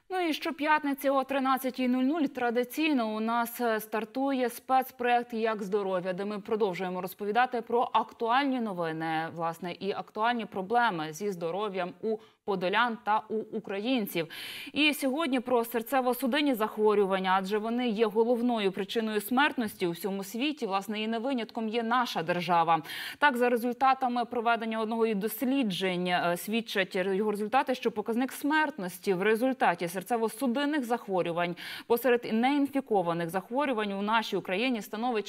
Ну і щоп'ятниці о 13:00 традиційно у нас стартує спецпроект «Як здоров'я», де ми продовжуємо розповідати про актуальні новини, власне, і актуальні проблеми зі здоров'ям у подолян та у українців. І сьогодні про серцево-судинні захворювання, адже вони є головною причиною смертності у всьому світі, власне, і не винятком є наша держава. Так, за результатами проведення одного із досліджень свідчать його результати, що показник смертності в результаті серцево-судинних захворювань посеред неінфікованих захворювань у нашій Україні становить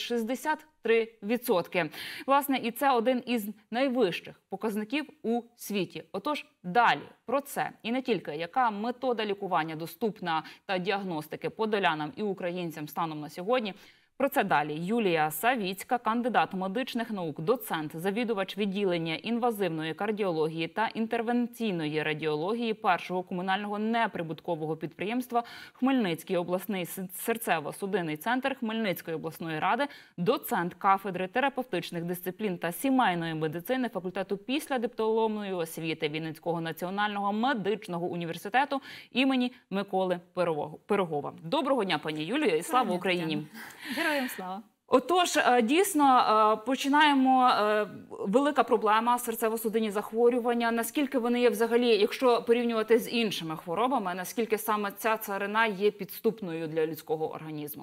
63%. Власне, і це один із найвищих показників у світі. Отож, далі про це і не тільки, яка метода лікування доступна та діагностики подолянам і українцям станом на сьогодні. Про це далі. Юлія Савіцька, кандидат медичних наук, доцент, завідувач відділення інвазивної кардіології та інтервенційної радіології першого комунального неприбуткового підприємства Хмельницький обласний серцево-судинний центр Хмельницької обласної ради, доцент кафедри терапевтичних дисциплін та сімейної медицини факультету післядипломної освіти Вінницького національного медичного університету імені Миколи Пирогова. Доброго дня, пані Юлію, і слава Україні! Героям слава! Отож, дійсно, починаємо. Велика проблема – серцево-судинні захворювання. Наскільки вони є взагалі, якщо порівнювати з іншими хворобами, наскільки саме ця царина є підступною для людського організму?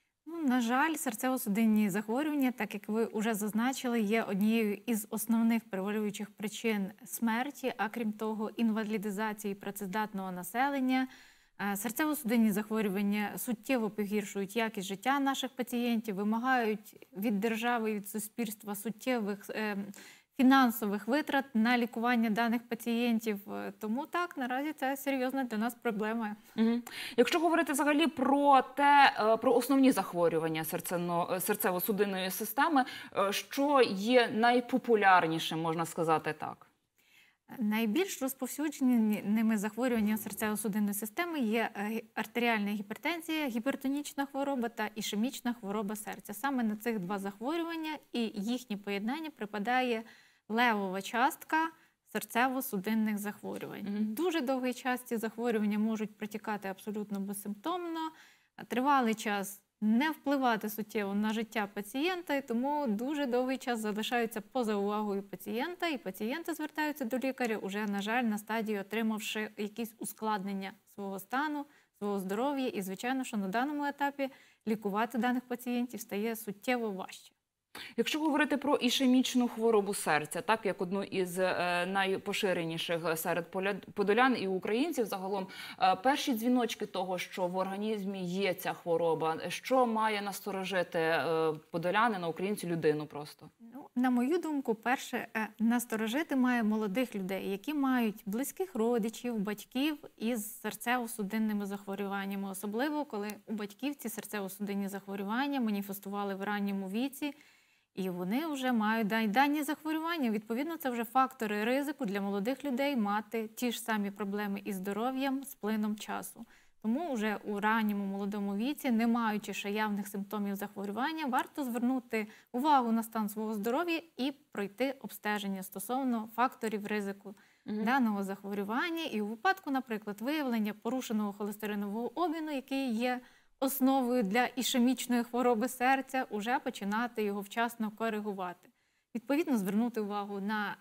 На жаль, серцево-судинні захворювання, так як ви вже зазначили, є однією із основних превалюючих причин смерті, а крім того, інвалідизації працездатного населення. Серцево-судинні захворювання суттєво погіршують якість життя наших пацієнтів, вимагають від держави і від суспільства суттєвих фінансових витрат на лікування даних пацієнтів. Тому так, наразі це серйозна для нас проблема. Якщо говорити взагалі про основні захворювання серцево-судинної системи, що є найпопулярнішим, можна сказати так? Найбільш розповсюдженими захворюваннями серцево-судинної системи є артеріальна гіпертензія, гіпертонічна хвороба та ішемічна хвороба серця. Саме на цих два захворювання і їхнє поєднання припадає левова частка серцево-судинних захворювань. Дуже довгий час ці захворювання можуть протікати абсолютно безсимптомно, тривалий час не впливати суттєво на життя пацієнта, і тому дуже довгий час залишаються поза увагою пацієнта, і пацієнти звертаються до лікаря уже, на жаль, на стадії отримавши якісь ускладнення свого стану, свого здоров'я, і, звичайно, що на даному етапі лікувати даних пацієнтів стає суттєво важче. Якщо говорити про ішемічну хворобу серця, так як одну із найпоширеніших серед подолян і українців загалом, перші дзвіночки того, що в організмі є ця хвороба, що має насторожити подолянина, українцю, людину просто? На мою думку, перше, насторожити має молодих людей, які мають близьких родичів, батьків із серцево-судинними захворюваннями. Особливо, коли у батьків ці серцево-судинні захворювання маніфестували в ранньому віці, і вони вже мають дані захворювання. Відповідно, це вже фактори ризику для молодих людей мати ті ж самі проблеми із здоров'ям з плином часу. Тому вже у ранньому молодому віці, не маючи ще явних симптомів захворювання, варто звернути увагу на стан свого здоров'я і пройти обстеження стосовно факторів ризику даного захворювання. І у випадку, наприклад, виявлення порушеного холестеринового обміну, який є основою для ішемічної хвороби серця, уже починати його вчасно коригувати. Відповідно, звернути увагу на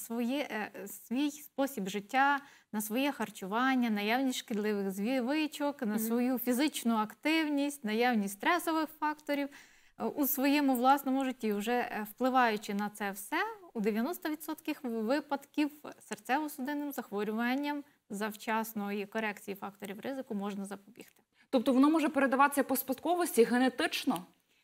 свій спосіб життя, на своє харчування, наявність шкідливих звичок, на свою фізичну активність, наявність стресових факторів у своєму власному житті. Вже впливаючи на це все, у 90% випадків серцево-судинним захворюванням завчасної корекції факторів ризику можна запобігти. Тобто воно може передаватися по спадковості генетично?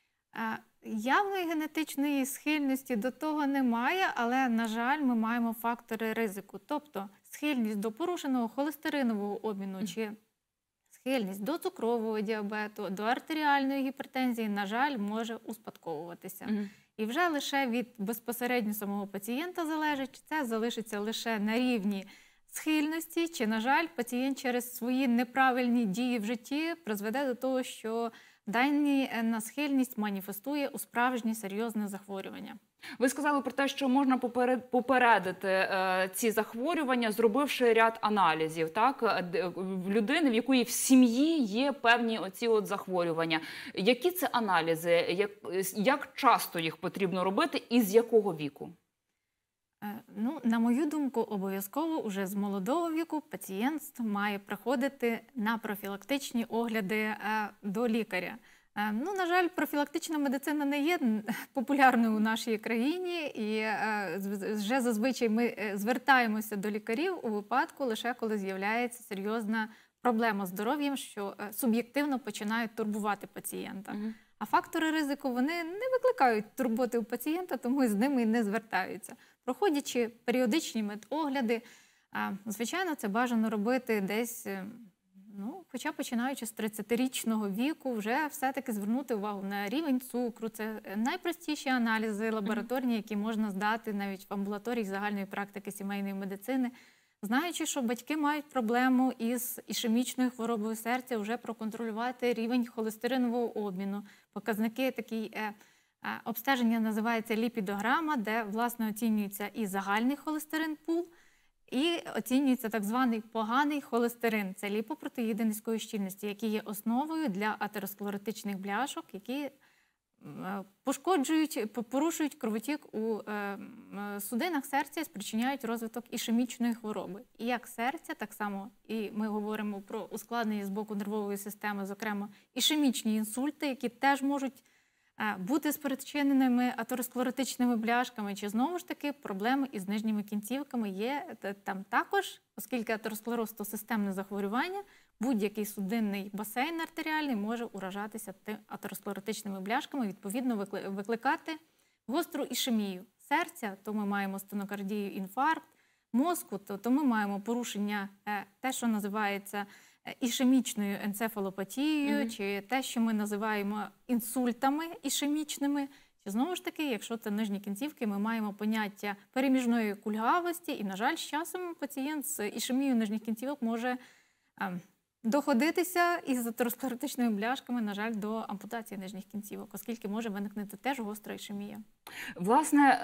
Явної генетичної схильності до того немає, але, на жаль, ми маємо фактори ризику. Тобто схильність до порушеного холестеринового обміну чи схильність до цукрового діабету, до артеріальної гіпертензії, на жаль, може успадковуватися. І вже лише від безпосередньо самого пацієнта залежить, чи це залишиться лише на рівні схильності, чи, на жаль, пацієнт через свої неправильні дії в житті призведе до того, що дана схильність маніфестує у справжнє серйозне захворювання. Ви сказали про те, що можна попередити ці захворювання, зробивши ряд аналізів, так? В людини, в якої в сім'ї є певні оці от захворювання. Які це аналізи? Як часто їх потрібно робити і з якого віку? Ну, на мою думку, обов'язково уже з молодого віку пацієнт має приходити на профілактичні огляди до лікаря. Ну, на жаль, профілактична медицина не є популярною у нашій країні, і вже зазвичай ми звертаємося до лікарів у випадку лише коли з'являється серйозна проблема з здоров'ям, що суб'єктивно починають турбувати пацієнта. А фактори ризику, вони не викликають турботи у пацієнта, тому з ними і не звертаються. Проходячи періодичні медогляди, звичайно, це бажано робити десь, ну, хоча починаючи з 30-річного віку, вже все-таки звернути увагу на рівень цукру. Це найпростіші аналізи лабораторні, які можна здати навіть в амбулаторії загальної практики сімейної медицини. Знаючи, що батьки мають проблему із ішемічною хворобою серця, вже проконтролювати рівень холестеринового обміну. Показники такі обстеження називається ліпідограма, де, власне, оцінюється і загальний холестерин-пул, і оцінюється так званий поганий холестерин. Це ліпопротеїди низької щільності, які є основою для атеросклеротичних бляшок, які порушують кровотік у судинах серця і спричиняють розвиток ішемічної хвороби. І як серця, так само і ми говоримо про ускладнення з боку нервової системи, зокрема ішемічні інсульти, які теж можуть бути спричиненими атеросклеротичними бляшками, чи знову ж таки проблеми із нижніми кінцівками є там також, оскільки атеросклероз – то системне захворювання, будь-який судинний басейн артеріальний може уражатися атеросклеротичними бляшками, відповідно викликати гостру ішемію. Серця, то ми маємо стенокардію, інфаркт, мозку, то ми маємо порушення, те, що називається ішемічною енцефалопатією, чи те, що ми називаємо інсультами ішемічними. Чи знову ж таки, якщо це нижні кінцівки, ми маємо поняття переміжної кульгавості, і, на жаль, з часом пацієнт з ішемією нижніх кінцівок може доходитися із атеросклеротичними бляшками, на жаль, до ампутації нижніх кінцівок, оскільки може виникнути теж гостра ішемія. Власне,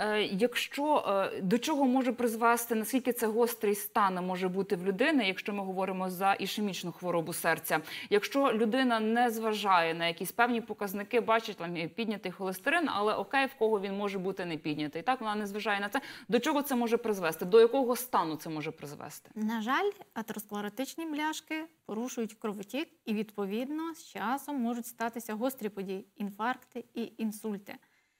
до чого може призвести, наскільки це гострий стан може бути в людини, якщо ми говоримо за ішемічну хворобу серця? Якщо людина не зважає на якісь певні показники, бачить там піднятий холестерин, але окей, в кого він може бути не піднятий. Так, вона не зважає на це. До чого це може призвести? До якого стану це може призвести? На жаль, атеросклеротичні бляшки порушують кровотік і, відповідно, з часом можуть статися гострі події – інфаркти і інсульти.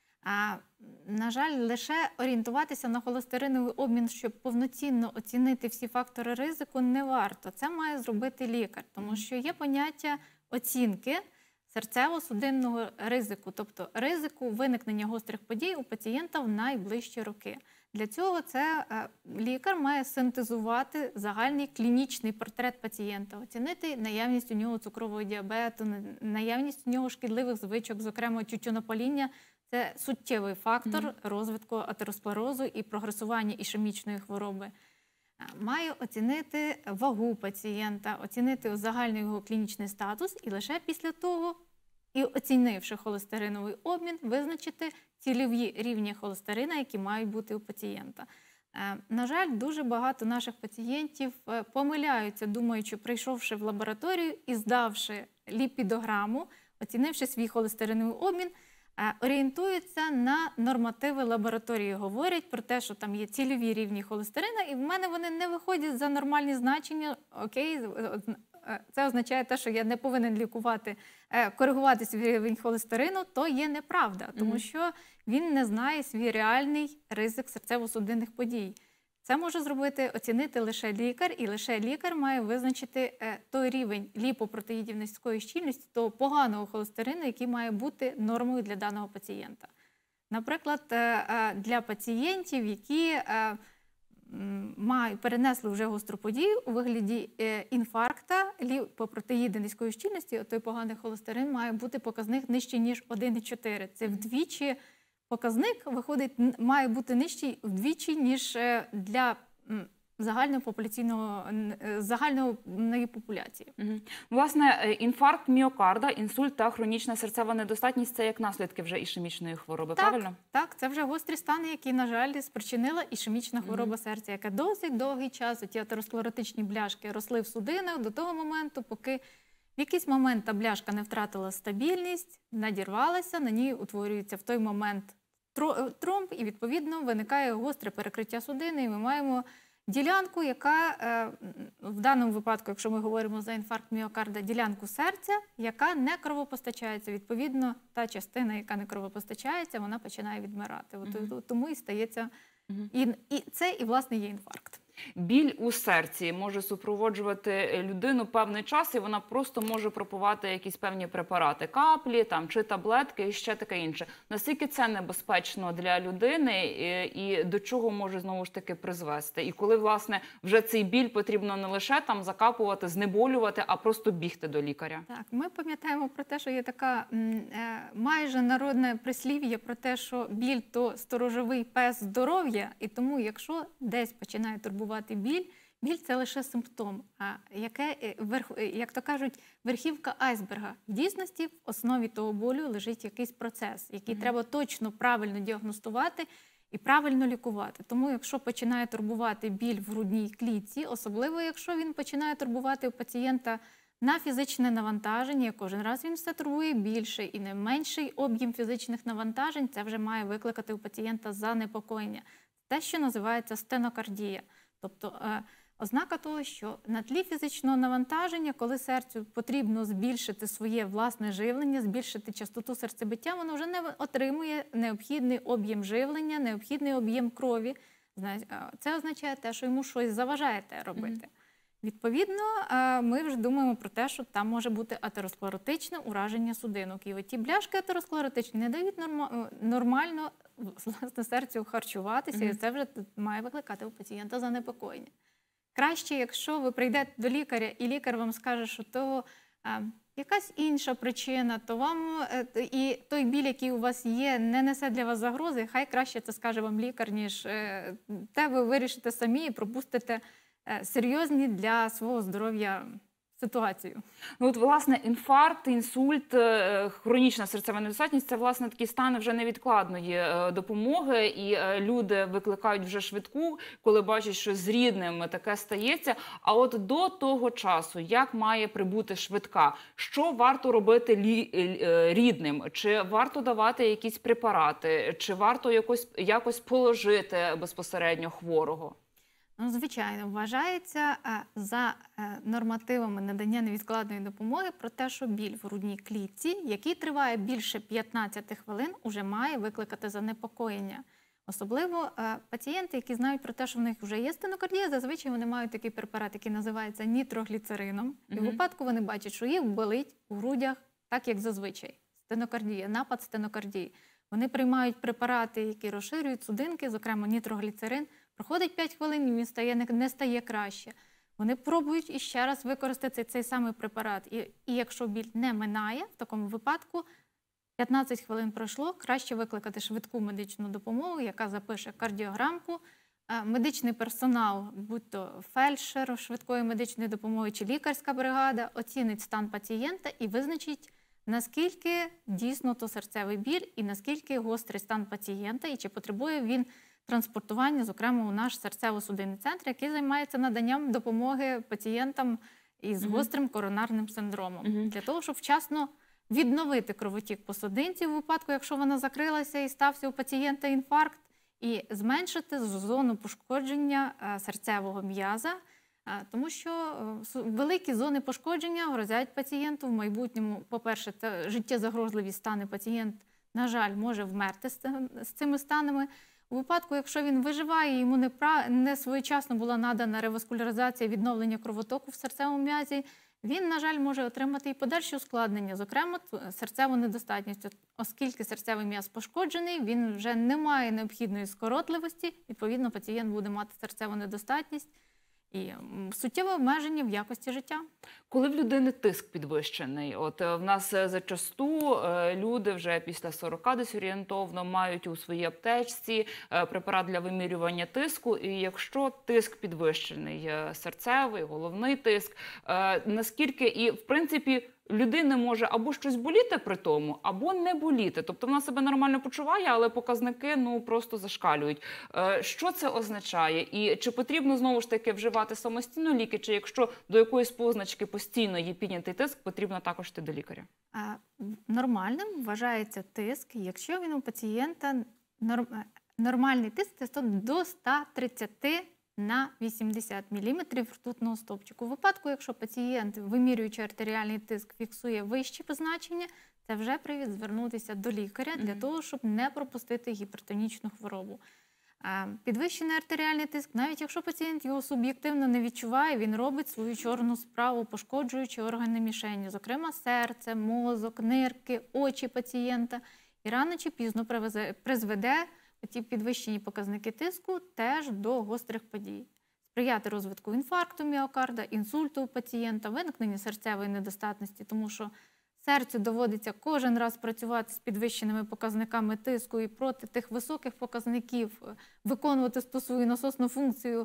На жаль, лише орієнтуватися на холестериновий обмін, щоб повноцінно оцінити всі фактори ризику, не варто. Це має зробити лікар, тому що є поняття оцінки серцево-судинного ризику, тобто ризику виникнення гострих подій у пацієнта в найближчі роки. Для цього лікар має синтезувати загальний клінічний портрет пацієнта, оцінити наявність у нього цукрового діабету, наявність у нього шкідливих звичок, зокрема тютюнопаління. Це суттєвий фактор розвитку атеросклерозу і прогресування ішемічної хвороби. Має оцінити вагу пацієнта, оцінити загальний його клінічний статус і лише після того, і оцінивши холестериновий обмін, визначити цільові рівні холестерина, які мають бути у пацієнта. На жаль, дуже багато наших пацієнтів помиляються, думаючи, прийшовши в лабораторію і здавши ліпідограму, оцінивши свій холестериновий обмін, орієнтуються на нормативи лабораторії, говорять про те, що там є цільові рівні холестерина, і в мене вони не виходять за нормальні значення. Окей, це означає те, що я не повинен коригувати свій рівень холестерину, то є неправда, тому що він не знає свій реальний ризик серцево-судинних подій. Це може оцінити лише лікар, і лише лікар має визначити той рівень ліпопротеїдів низької щільності, того поганого холестерину, який має бути нормою для даного пацієнта. Наприклад, для пацієнтів, які перенесли вже гостру подію у вигляді інфаркта, ліпопротеїди низької щільності, той поганий холестерин має бути показник нижчий, ніж 1,4. Це вдвічі показник має бути нижчий вдвічі, ніж для загальної популяції. Мгм. Власне, інфаркт міокарда, інсульт та хронічна серцева недостатність – це як наслідки вже ішемічної хвороби, правильно? Так, це вже гострі стани, які, на жаль, спричинила ішемічна хвороба серця, яка досить довгий час, ті атеросклеротичні бляшки росли в судинах до того моменту, поки в якийсь момент та бляшка не втратила стабільність, надірвалася, на ній утворюється в той момент тромб, і, відповідно, виникає гостре перекриття судини, і ми маємо ділянку, яка в даному випадку, якщо ми говоримо за інфаркт міокарда, ділянку серця, яка не кровопостачається. Відповідно, та частина, яка не кровопостачається, вона починає відмирати. Тому і стається, і це, і, власне, є інфаркт. Біль у серці може супроводжувати людину певний час, і вона просто може пропивати якісь певні препарати, каплі там, чи таблетки, і ще таке інше. Наскільки це небезпечно для людини і до чого може, знову ж таки, призвести? І коли, власне, вже цей біль потрібно не лише там закапувати, знеболювати, а просто бігти до лікаря? Так, ми пам'ятаємо про те, що є така майже народне прислів'я про те, що біль – то сторожовий пес здоров'я, і тому, якщо десь починає турбувати біль – це лише симптом, як то кажуть, верхівка айсберга. В дійсності в основі того болю лежить якийсь процес, який треба точно правильно діагностувати і правильно лікувати. Тому, якщо починає турбувати біль в грудній клітці, особливо якщо він починає турбувати у пацієнта на фізичне навантаження, кожен раз він все турбує більше і не менший об'єм фізичних навантажень, це вже має викликати у пацієнта занепокоєння. Те, що називається стенокардія. Тобто ознака того, що на тлі фізичного навантаження, коли серцю потрібно збільшити своє власне живлення, збільшити частоту серцебиття, воно вже не отримує необхідний об'єм живлення, необхідний об'єм крові. Це означає те, що йому щось заважає те робити. Відповідно, ми вже думаємо про те, що там може бути атеросклеротичне ураження судинок. І оті бляшки атеросклеротичні не дають нормально власне серцю харчуватися, і це вже має викликати у пацієнта занепокоєння. Краще, якщо ви прийдете до лікаря, і лікар вам скаже, що то якась інша причина, то вам і той біль, який у вас є, не несе для вас загрози, хай краще це скаже вам лікар, ніж те ви вирішите самі і пропустите серйозні для свого здоров'я ситуацію. Ну, от, власне, інфаркт, інсульт, хронічна серцева недостатність – це, власне, такі стани вже невідкладної допомоги, і люди викликають вже швидку, коли бачать, що з рідним таке стається. А от до того часу, як має прибути швидка? Що варто робити рідним? Чи варто давати якісь препарати? Чи варто якось положити безпосередньо хворого? Ну, звичайно, вважається за нормативами надання невідкладної допомоги про те, що біль в грудній клітці, який триває більше 15 хвилин, уже має викликати занепокоєння. Особливо пацієнти, які знають про те, що в них вже є стенокардія, зазвичай вони мають такий препарат, який називається нітрогліцерином. І в випадку вони бачать, що їх болить у грудях, так як зазвичай. Стенокардія, напад стенокардії. Вони приймають препарати, які розширюють судинки, зокрема нітрогліцерин. Проходить 5 хвилин, він не стає краще. Вони пробують іще раз використати цей самий препарат. І якщо біль не минає, в такому випадку 15 хвилин пройшло, краще викликати швидку медичну допомогу, яка запише кардіограмку. Медичний персонал, будь-то фельдшер швидкої медичної допомоги чи лікарська бригада, оцінить стан пацієнта і визначить, наскільки дійсно то серцевий біль і наскільки гострий стан пацієнта, і чи потребує він транспортування, зокрема, у наш серцево-судинний центр, який займається наданням допомоги пацієнтам із гострим коронарним синдромом. Для того, щоб вчасно відновити кровотік по судинці у випадку, якщо вона закрилася і стався у пацієнта інфаркт, і зменшити зону пошкодження серцевого м'яза, тому що великі зони пошкодження грозять пацієнту в майбутньому. По-перше, це життєзагрозливі стани. Пацієнт, на жаль, може вмерти з цими станами. У випадку, якщо він виживає, йому не своєчасно була надана реваскуляризація, відновлення кровотоку в серцевому м'язі, він, на жаль, може отримати і подальші ускладнення, зокрема серцеву недостатність. Оскільки серцевий м'яз пошкоджений, він вже не має необхідної скоротливості, відповідно, пацієнт буде мати серцеву недостатність. і суттєве обмеження в якості життя. Коли в людини тиск підвищений, от в нас зачасту люди вже після 40 десь орієнтовно мають у своїй аптечці препарат для вимірювання тиску. І якщо тиск підвищений, серцевий, головний тиск, наскільки і в принципі людини може або щось боліти при тому, або не боліти. Тобто вона себе нормально почуває, але показники просто зашкалюють. Що це означає? І чи потрібно знову ж таки вживати самостійно ліки, чи якщо до якоїсь позначки постійно є піднятий тиск, потрібно також йти до лікаря? Нормальним вважається тиск, якщо він у пацієнта нормальний тиск, це до 130 на 80 мм ртутного стовпчику. У випадку, якщо пацієнт, вимірюючи артеріальний тиск, фіксує вищі позначення, це вже привід звернутися до лікаря для того, щоб не пропустити гіпертонічну хворобу. Підвищений артеріальний тиск, навіть якщо пацієнт його суб'єктивно не відчуває, він робить свою чорну справу, пошкоджуючи органи мішені, зокрема серце, мозок, нирки, очі пацієнта. І рано чи пізно призведе ті підвищені показники тиску теж до гострих подій. Сприяти розвитку інфаркту міокарда, інсульту у пацієнта, виникнення серцевої недостатності, тому що серцю доводиться кожен раз працювати з підвищеними показниками тиску і проти тих високих показників виконувати ту свою насосну функцію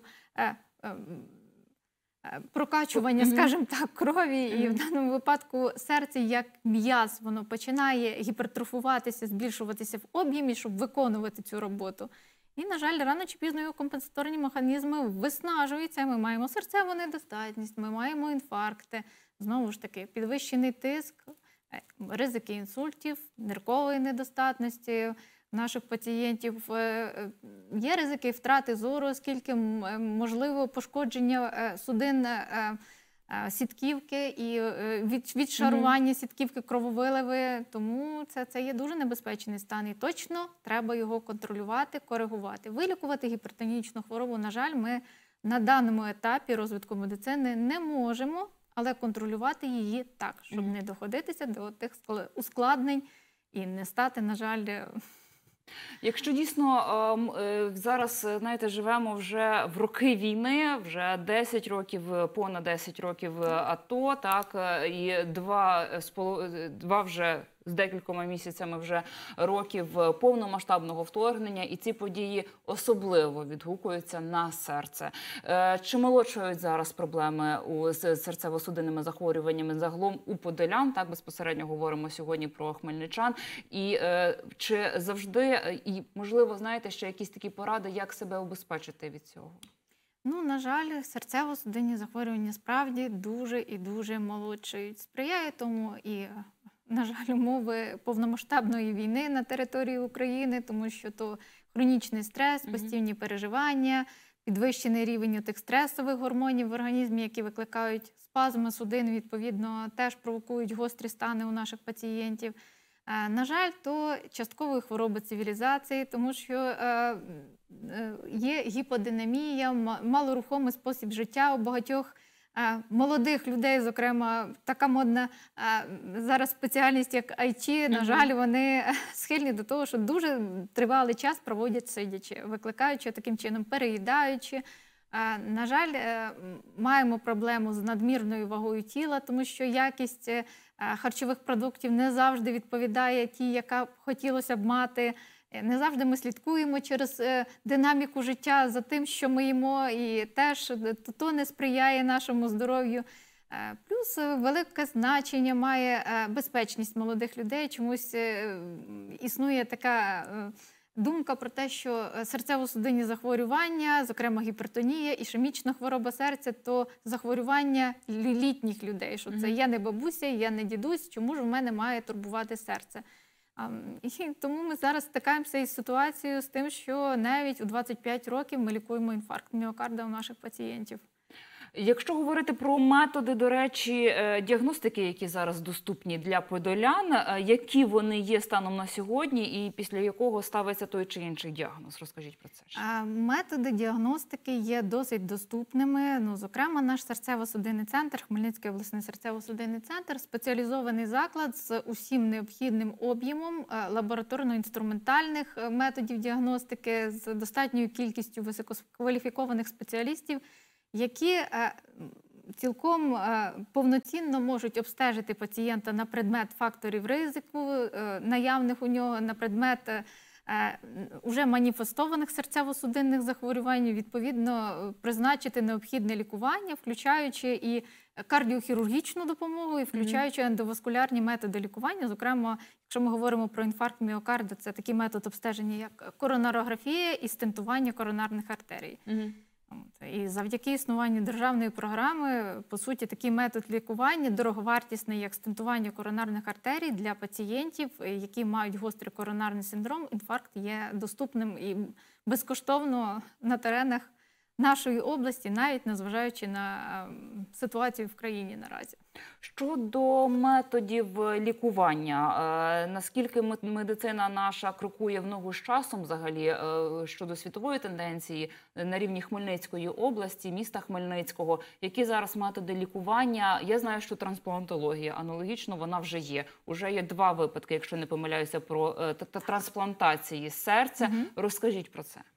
прокачування, скажімо так, крові. І в даному випадку серце як м'яз, воно починає гіпертрофуватися, збільшуватися в об'ємі, щоб виконувати цю роботу. І, на жаль, рано чи пізно його компенсаторні механізми виснажуються. Ми маємо серцеву недостатність, ми маємо інфаркти. Знову ж таки, підвищений тиск, ризики інсультів, ниркової недостатності наших пацієнтів. Є ризики втрати зору, оскільки можливо пошкодження судин сітківки і відшарування сітківки, крововиливи. Тому це є дуже небезпечний стан. І точно треба його контролювати, коригувати. Вилікувати гіпертонічну хворобу, на жаль, ми на даному етапі розвитку медицини не можемо, але контролювати її так, щоб не доходитися до тих ускладнень і не стати, на жаль... Якщо дійсно зараз, знаєте, живемо вже в роки війни, вже 10 років, понад 10 років АТО, так, і два вже з декількома місяцями вже років повномасштабного вторгнення, і ці події особливо відгукуються на серце. Чи молодшають зараз проблеми з серцево-судинними захворюваннями загалом у подолян? Так, безпосередньо говоримо сьогодні про хмельничан. І чи завжди, і можливо, знаєте, ще якісь такі поради, як себе убезпечити від цього? Ну, на жаль, серцево-судинні захворювання справді дуже і дуже молодшають. Сприяє тому і, на жаль, умови повномасштабної війни на території України, тому що то хронічний стрес, постійні переживання, підвищений рівень тих стресових гормонів в організмі, які викликають спазми судин, відповідно, теж провокують гострі стани у наших пацієнтів. На жаль, то часткової хвороби цивілізації, тому що є гіподинамія, малорухомий спосіб життя у багатьох молодих людей, зокрема, така модна зараз спеціальність, як IT, на жаль, вони схильні до того, що дуже тривалий час проводять сидячи, викликаючи таким чином, переїдаючи. На жаль, маємо проблему з надмірною вагою тіла, тому що якість харчових продуктів не завжди відповідає тій, яка хотілося б мати. Не завжди ми слідкуємо через динаміку життя за тим, що ми їмо, і теж то не сприяє нашому здоров'ю. Плюс велике значення має безпечність молодих людей. Чомусь існує така думка про те, що серцево-судинні захворювання, зокрема гіпертонія, ішемічна хвороба серця, то захворювання літніх людей, що це я не бабуся, я не дідусь, чому ж в мене має турбувати серце. І тому ми зараз стикаємося із ситуацією з тим, що навіть у 25 років ми лікуємо інфаркт міокарда у наших пацієнтів. Якщо говорити про методи, до речі, діагностики, які зараз доступні для подолян, які вони є станом на сьогодні і після якого ставиться той чи інший діагноз? Розкажіть про це. Методи діагностики є досить доступними. Ну, зокрема, наш серцево-судинний центр, Хмельницький обласний серцево-судинний центр, спеціалізований заклад з усім необхідним об'ємом лабораторно-інструментальних методів діагностики, з достатньою кількістю висококваліфікованих спеціалістів, які цілком повноцінно можуть обстежити пацієнта на предмет факторів ризику, наявних у нього, на предмет уже маніфестованих серцево-судинних захворювань, відповідно призначити необхідне лікування, включаючи і кардіохірургічну допомогу, і включаючи ендоваскулярні методи лікування. Зокрема, якщо ми говоримо про інфаркт міокарда, це такий метод обстеження, як коронарографія і стентування коронарних артерій. І завдяки існуванню державної програми, по суті, такий метод лікування дороговартісний, як стентування коронарних артерій для пацієнтів, які мають гострий коронарний синдром, інфаркт є доступним і безкоштовно на теренах нашої області, навіть незважаючи на ситуацію в країні наразі. Щодо методів лікування, наскільки медицина наша крокує в ногу з часом взагалі щодо світової тенденції на рівні Хмельницької області, міста Хмельницького, які зараз методи лікування? Я знаю, що трансплантологія, аналогічно, вона вже є. Уже є 2 випадки, якщо не помиляюся, про трансплантації серця. Розкажіть про це.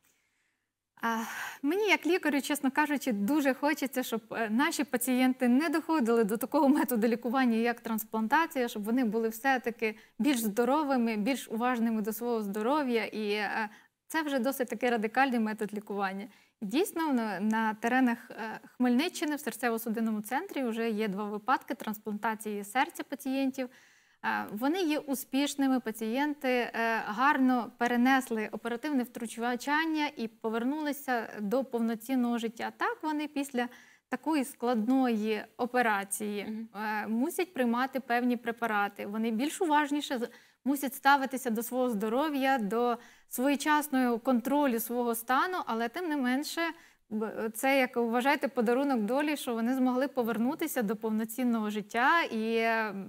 Мені, як лікарю, чесно кажучи, дуже хочеться, щоб наші пацієнти не доходили до такого методу лікування, як трансплантація, щоб вони були все-таки більш здоровими, більш уважними до свого здоров'я. І це вже досить такий радикальний метод лікування. Дійсно, на теренах Хмельниччини в серцево-судинному центрі вже є 2 випадки трансплантації серця пацієнтів. Вони є успішними, пацієнти гарно перенесли оперативне втручання і повернулися до повноцінного життя. Так, вони після такої складної операції мусять приймати певні препарати. Вони більш уважніше мусять ставитися до свого здоров'я, до своєчасного контролю свого стану, але тим не менше це, як вважайте, подарунок долі, що вони змогли повернутися до повноцінного життя і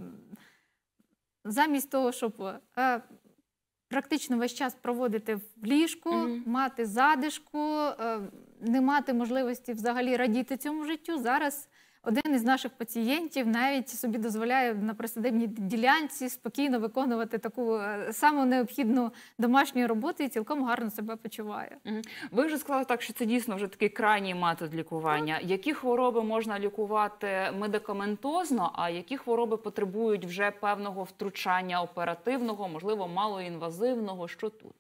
замість того, щоб практично весь час проводити в ліжку, мати задишку, не мати можливості взагалі радіти цьому життю, зараз один із наших пацієнтів навіть собі дозволяє на присадибній ділянці спокійно виконувати таку саму необхідну домашню роботу і цілком гарно себе почуває. Ви вже сказали так, що це дійсно вже такий крайній метод лікування. Які хвороби можна лікувати медикаментозно, а які хвороби потребують вже певного втручання оперативного, можливо, малоінвазивного? Що тут?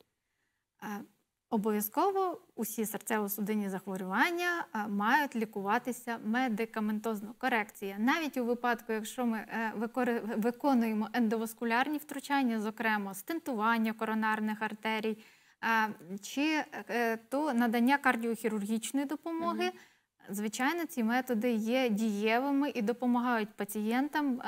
Обов'язково усі серцево-судинні захворювання мають лікуватися медикаментозно. Корекція. Навіть у випадку, якщо ми виконуємо ендоваскулярні втручання, зокрема стентування коронарних артерій, чи то надання кардіохірургічної допомоги, звичайно, ці методи є дієвими і допомагають пацієнтам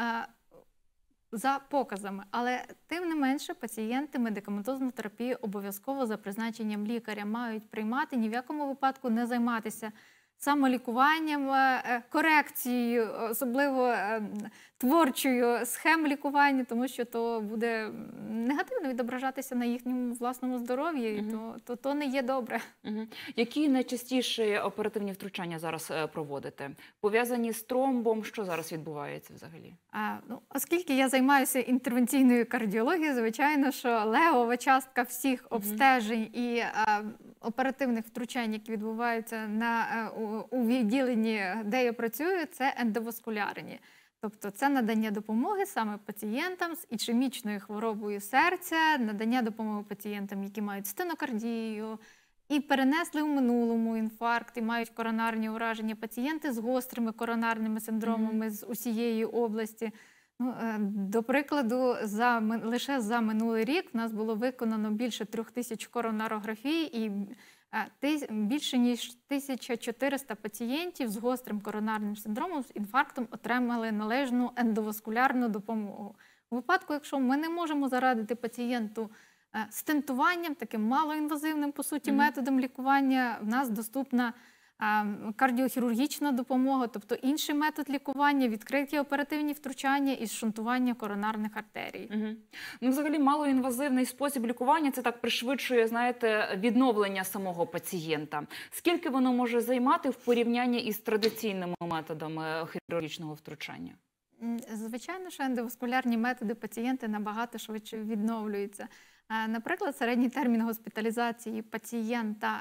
за показами. Але тим не менше пацієнти медикаментозну терапію обов'язково за призначенням лікаря мають приймати, ні в якому випадку не займатися самолікуванням, корекцією, особливо творчою схем лікування, тому що то буде негативно відображатися на їхньому власному здоров'ї, і то не є добре. Які найчастіші оперативні втручання зараз проводите? Пов'язані з тромбом? Що зараз відбувається взагалі? Оскільки я займаюся інтервенційною кардіологією, звичайно, що левова частка всіх обстежень і оперативних втручань, які відбуваються у відділенні, де я працюю, це ендоваскулярні. Тобто це надання допомоги саме пацієнтам з ішемічною хворобою серця, надання допомоги пацієнтам, які мають стенокардію, і перенесли у минулому інфаркт, і мають коронарні ураження, пацієнти з гострими коронарними синдромами з усієї області. До прикладу, лише за минулий рік в нас було виконано більше 3000 коронарографій і більше ніж 1400 пацієнтів з гострим коронарним синдромом, з інфарктом отримали належну ендоваскулярну допомогу. У випадку, якщо ми не можемо зарадити пацієнту стентуванням, таким малоінвазивним, по суті, методом лікування, в нас доступна кардіохірургічна допомога, тобто інший метод лікування, відкриті оперативні втручання і шунтування коронарних артерій. Взагалі, малоінвазивний спосіб лікування – це так пришвидшує, знаєте, відновлення самого пацієнта. Скільки воно може займати в порівнянні із традиційними методами хірургічного втручання? Звичайно, що ендоваскулярні методи пацієнти набагато швидше відновлюються. Наприклад, середній термін госпіталізації пацієнта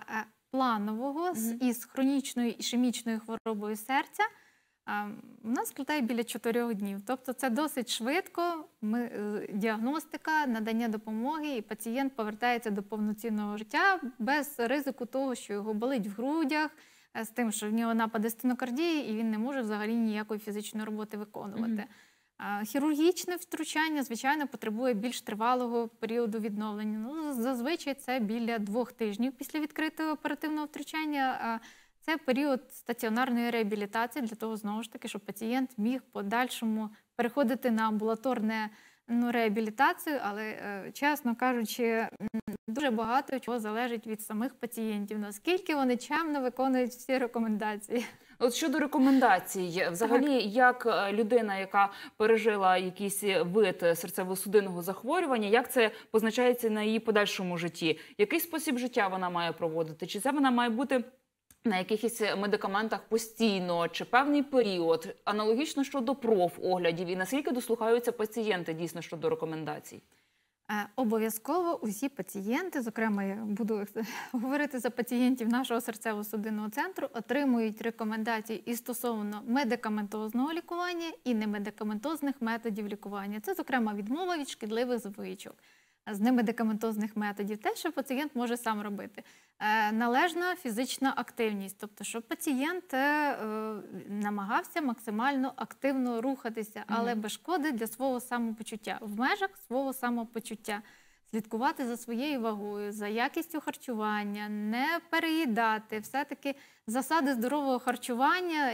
планового із хронічною ішемічною хворобою серця у нас складає біля 4 днів. Тобто це досить швидко, діагностика, надання допомоги, і пацієнт повертається до повноцінного життя без ризику того, що його болить в грудях, з тим, що в нього напади стенокардії, і він не може взагалі ніякої фізичної роботи виконувати. Хірургічне втручання, звичайно, потребує більш тривалого періоду відновлення. Ну, зазвичай це біля 2 тижнів після відкритого оперативного втручання. Це період стаціонарної реабілітації для того, знову ж таки, щоб пацієнт міг подальшому переходити на амбулаторну реабілітацію, але, чесно кажучи, дуже багато чого залежить від самих пацієнтів, наскільки вони чемно виконують всі рекомендації. От щодо рекомендацій, взагалі, як людина, яка пережила якийсь вид серцево-судинного захворювання, як це позначається на її подальшому житті? Який спосіб життя вона має проводити? Чи це вона має бути на якихось медикаментах постійно, чи певний період? Аналогічно щодо профоглядів, і наскільки дослухаються пацієнти дійсно щодо рекомендацій? Обов'язково усі пацієнти, зокрема, я буду говорити за пацієнтів нашого серцево-судинного центру, отримують рекомендації і стосовно медикаментозного лікування, і немедикаментозних методів лікування. Це, зокрема, відмова від шкідливих звичок, з немедикаментозних методів, те, що пацієнт може сам робити. Належна фізична активність, тобто, щоб пацієнт намагався максимально активно рухатися, але без шкоди для свого самопочуття, в межах свого самопочуття. Слідкувати за своєю вагою, за якістю харчування, не переїдати. Все-таки засади здорового харчування,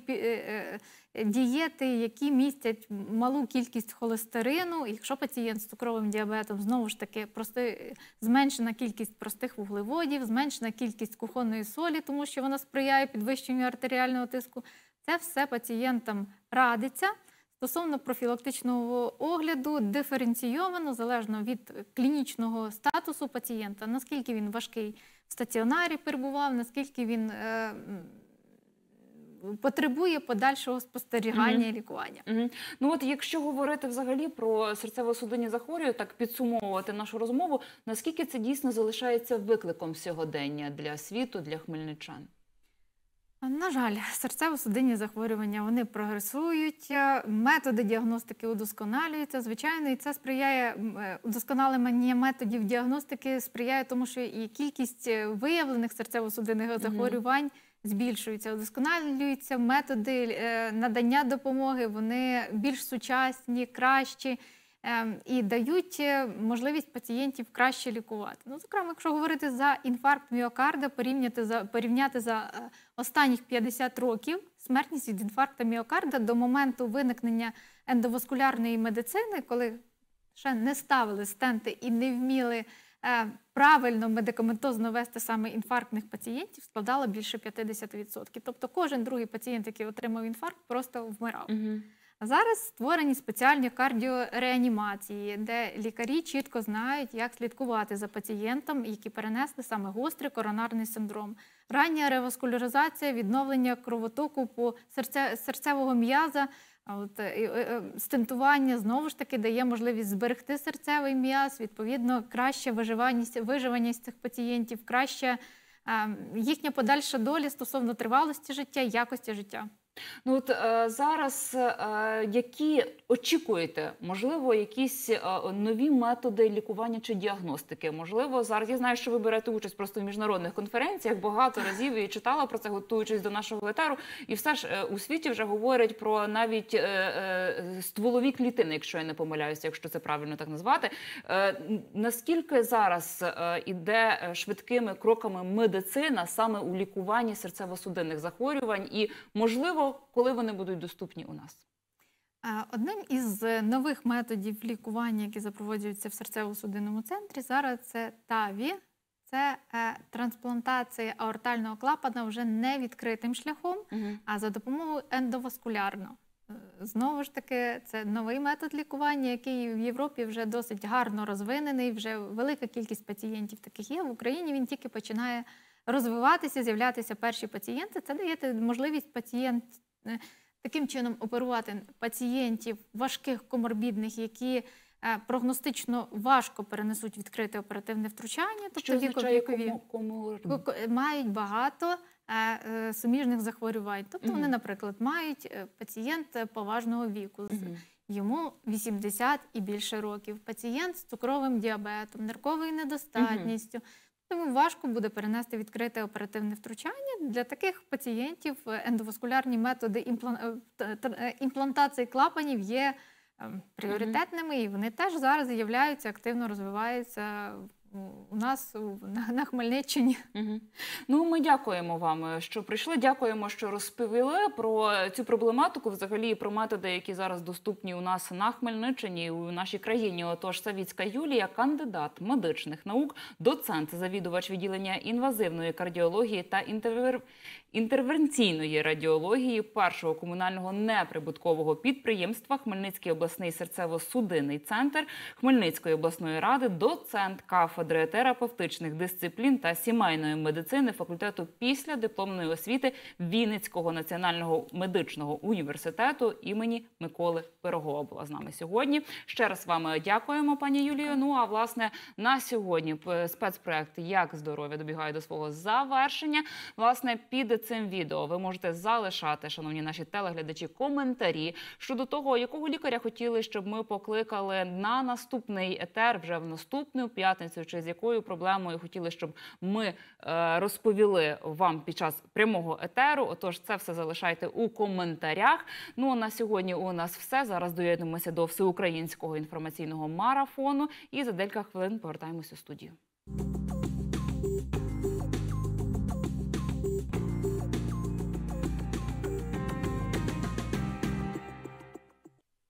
дієти, які містять малу кількість холестерину. Якщо пацієнт з цукровим діабетом, знову ж таки, зменшена кількість простих вуглеводів, зменшена кількість кухонної солі, тому що вона сприяє підвищенню артеріального тиску. Це все пацієнтам радиться. Стосовно профілактичного огляду диференційовано, залежно від клінічного статусу пацієнта, наскільки він важкий в стаціонарі перебував, наскільки він потребує подальшого спостерігання і лікування. Ну от якщо говорити взагалі про серцево-судинні захворювання, так підсумовувати нашу розмову, наскільки це дійсно залишається викликом сьогодення для світу, для хмельничан? На жаль, серцево-судинні захворювання, вони прогресують, методи діагностики удосконалюються, звичайно, і це сприяє, удосконалення методів діагностики сприяє тому, що і кількість виявлених серцево-судинних захворювань збільшується, удосконалюються методи надання допомоги, вони більш сучасні, кращі, і дають можливість пацієнтів краще лікувати. Ну, зокрема, якщо говорити за інфаркт міокарда, порівняти за останніх 50 років смертність від інфаркту міокарда до моменту виникнення ендоваскулярної медицини, коли ще не ставили стенти і не вміли правильно медикаментозно вести саме інфарктних пацієнтів, складала більше 50%. Тобто кожен другий пацієнт, який отримав інфаркт, просто вмирав. Зараз створені спеціальні кардіореанімації, де лікарі чітко знають, як слідкувати за пацієнтом, які перенесли саме гострий коронарний синдром. Рання реваскуляризація, відновлення кровотоку по серцевого м'яза, стентування, знову ж таки, дає можливість зберегти серцевий м'яз, відповідно, краща виживаність цих пацієнтів, краща їхня подальша доля стосовно тривалості життя і якості життя. Ну от зараз які очікуєте, можливо, якісь нові методи лікування чи діагностики? Можливо, зараз я знаю, що ви берете участь просто в міжнародних конференціях багато разів і читала про це, готуючись до нашого етеру. І все ж у світі вже говорять про навіть стволові клітини, якщо я не помиляюся, якщо це правильно так назвати. Наскільки зараз іде швидкими кроками медицина саме у лікуванні серцево-судинних захворювань і, можливо, коли вони будуть доступні у нас? Одним із нових методів лікування, які запроваджуються в серцево-судинному центрі, зараз це ТАВІ. Це трансплантація аортального клапана вже не відкритим шляхом, а за допомогою ендоваскулярного. Знову ж таки, це новий метод лікування, який в Європі вже досить гарно розвинений, вже велика кількість пацієнтів таких є. В Україні він тільки починає розвиватися, з'являтися перші пацієнти. Це дає можливість таким чином оперувати пацієнтів важких коморбідних, які прогностично важко перенесуть відкрите оперативне втручання, тобто Що означає вікові кому? мають багато суміжних захворювань. Тобто вони, наприклад, мають пацієнт поважного віку, йому 80 і більше років, пацієнт з цукровим діабетом, нирковою недостатністю. Тому важко буде перенести відкрите оперативне втручання. Для таких пацієнтів ендоваскулярні методи імплантації клапанів є пріоритетними, і вони теж зараз з'являються, активно розвиваються у нас на Хмельниччині. Ну, ми дякуємо вам, що прийшли, дякуємо, що розповіли про цю проблематику, взагалі про методи, які зараз доступні у нас на Хмельниччині, у нашій країні. Отож, Савіцька Юлія, кандидат медичних наук, доцент, завідувач відділення інвазивної кардіології та інтервенційної радіології першого комунального неприбуткового підприємства Хмельницький обласний серцево-судинний центр Хмельницької обласної ради, доцент кафедри терапевтичних дисциплін та сімейної медицини факультету післядипломної освіти Вінницького національного медичного університету імені Миколи Пирогова була з нами сьогодні. Ще раз вам дякуємо, пані Юлію. Ну, а власне, на сьогодні спецпроект «Як здоров'я» добігає до свого завершення. Власне, під цим відео ви можете залишати, шановні наші телеглядачі, коментарі щодо того, якого лікаря хотіли, щоб ми покликали на наступний етер, вже в наступну п'ятницю, чи з якою проблемою хотіли, щоб ми розповіли вам під час прямого етеру. Отож, це все залишайте у коментарях. Ну, а на сьогодні у нас все. Зараз доєднуємося до всеукраїнського інформаційного марафону і за декілька хвилин повертаємося у студію.